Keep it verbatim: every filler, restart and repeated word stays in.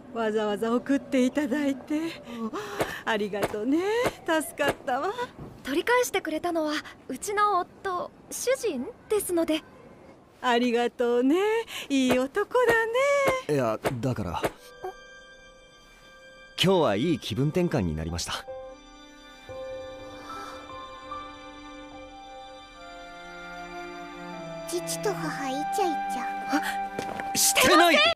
わざわざ送っていただいてありがとね。助かったわ。 取り返してくれたのはうちの夫、主人ですので。 ありがとうね。いい男だね。 いや、だから今日はいい気分転換になりました。 父と母イチャイチャしてない。